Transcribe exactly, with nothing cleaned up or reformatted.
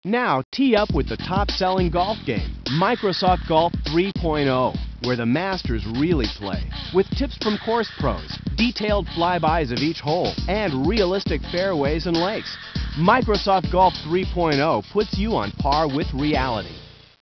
Now tee up with the top-selling golf game, Microsoft Golf three point oh, where the masters really play. With tips from course pros, detailed flybys of each hole, and realistic fairways and lakes. Microsoft Golf three point oh puts you on par with reality.